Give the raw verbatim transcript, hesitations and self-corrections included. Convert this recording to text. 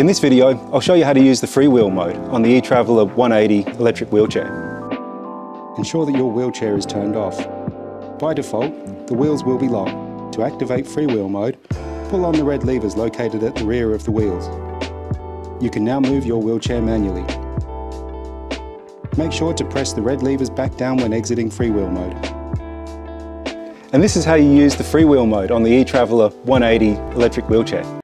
In this video, I'll show you how to use the freewheel mode on the e-Traveller one eighty electric wheelchair. Ensure that your wheelchair is turned off. By default, the wheels will be locked. To activate freewheel mode, pull on the red levers located at the rear of the wheels. You can now move your wheelchair manually. Make sure to press the red levers back down when exiting freewheel mode. And this is how you use the freewheel mode on the e-Traveller one eighty electric wheelchair.